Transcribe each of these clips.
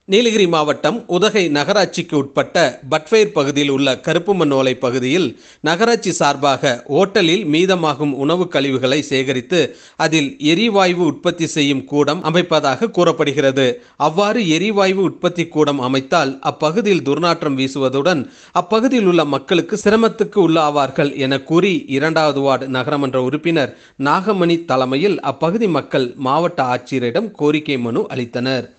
நீலகிரி மாவட்டம் உதகை நகராட்சிக்கு உட்பட்ட பட்வேர் பகுதியில் உள்ள கருப்புமண்ணோலை பகுதியில் நகராட்சி சார்பாக ஓட்டலில் மீதமாகும் உணவு கழிவுகளை சேகரித்து அதில் எரிவாயு உற்பத்தி செய்யும் கூடம் அமைப்பதாக கூறப்படுகிறது. அவ்வாறு எரிவாயு உற்பத்தி கூடம் அமைத்தால் அப்பகுதியில் துர்நாற்றம் வீசுவதுடன் அப்பகுதியில் உள்ள மக்களுக்கு சிரமத்துக்கு உள்ளாவார்கள் என கூறி 2வது வார்டு நகரமன்ற உறுப்பினர் நாகமணி தலைமையில் அப்பகுதி மக்கள் மாவட்ட ஆட்சியரிடம் கோரிக்கை மனு அளித்தனர்.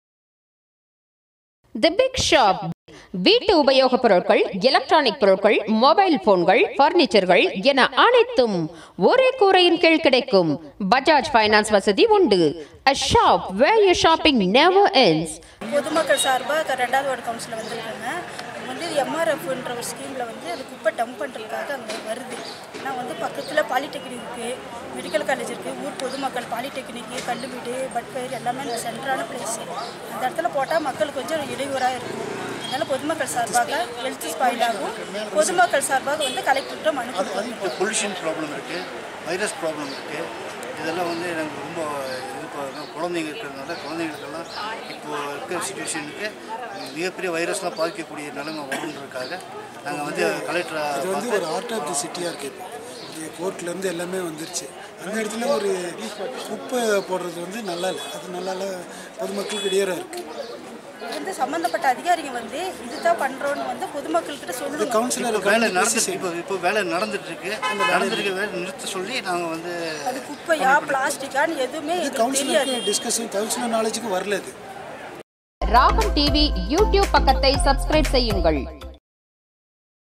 தி பிக் ஷாப் வீட்டு உபயோகப் பொருட்கள், எலக்ட்ரானிக் பொருட்கள், மொபைல் போன்கள், பர்னிச்சர்கள் என அனைத்தும் ஒரே கூரையின் கீழ் கிடைக்கும். பஜாஜ் ஃபைனான்ஸ் வசதி உண்டு. A shop where your shopping never ends. பொதுமக்கள் சார்பாக 2வது வார்டு கவுன்சிலில் வந்திருக்காங்க. எம்ஆர்எஃப்ன்ற ஒரு ஸ்கீமில் அது குப்பை டம்ப் பண்ணுறதுக்காக அங்கே வருது. ஆனால் பக்கத்தில் பாலிடெக்னிக் இருக்குது, மெடிக்கல் காலேஜ் இருக்குது, ஊர் பொதுமக்கள் பாலிடெக்னிக்கு, கல்லுவீடு, பட்பயிர் எல்லாமே சென்ட்ரான பிளேஸ். அந்த இடத்துல போட்டால் மக்களுக்கு கொஞ்சம் இடையூறாக இருக்கும். அதனால் பொதுமக்கள் சார்பாக ஹெல்த் ஸ்பாயில் ஆகும். பொதுமக்கள் சார்பாக கலெக்டர்கிட்ட மனு கொடுப்பாங்க. பொல்யூஷன் ப்ராப்ளம் இருக்குது, வைரஸ் ப்ராப்ளம் இருக்குது. இதெல்லாம் எனக்கு ரொம்ப குழந்தைங்க இருக்கிறதுனால குழந்தைங்களுக்கெல்லாம் இப்போது இருக்கிற சுச்சுவேஷனுக்கு மிகப்பெரிய வைரஸ்லாம் பாதிக்கக்கூடிய நிலைமை வருன்றதுக்காக நாங்கள் கலெக்டரை ஒரு ஆர்ட் ஆஃப் தி சிட்டியாக இருக்குது. இப்போ கோர்ட்லேருந்து எல்லாமே வந்துருச்சு. அந்த இடத்துல ஒரு குப்பை போடுறது நல்லா இல்லை. அது நல்லா இல்லை, பொதுமக்களுக்கு இடையூறாக இருக்குது. சம்பந்தப்பட்ட அதிகாரிங்க இதுதான் பண்றோம்னு பொதுமக்கள்கிட்ட சொல்லுங்க. கவுன்சிலர் வேலை நடந்துட்டு இப்போ வேலை நடந்துட்டு இருக்கு. வேலை நிறுத்த சொல்லி நாங்கள் அது குப்பையா பிளாஸ்டிக்கான்னு எதுவுமே கவுன்சிலருக்கு டிஸ்கஷன், கவுன்சிலர் நாலேஜுக்கு வரல. ராகம் டிவி யூடியூப் பக்கத்தை சப்ஸ்கிரைப் செய்யுங்கள்.